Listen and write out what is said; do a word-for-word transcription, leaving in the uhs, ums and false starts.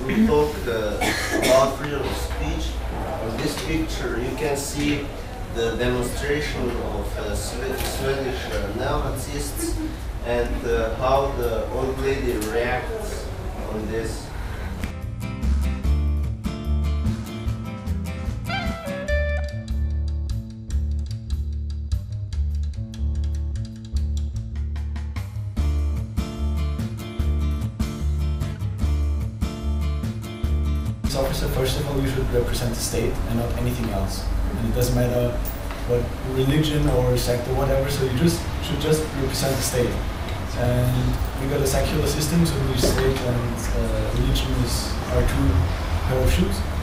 to talk uh, about freedom of speech. On this picture you can see the demonstration of uh, Swedish uh, neo-Nazists and uh, how the old lady reacts on this. As officer, first of all, you should represent the state and not anything else. And it doesn't matter what religion or sect or whatever, so you just should just represent the state. And we got a secular system, so the state and uh, religion is our two pair of shoes.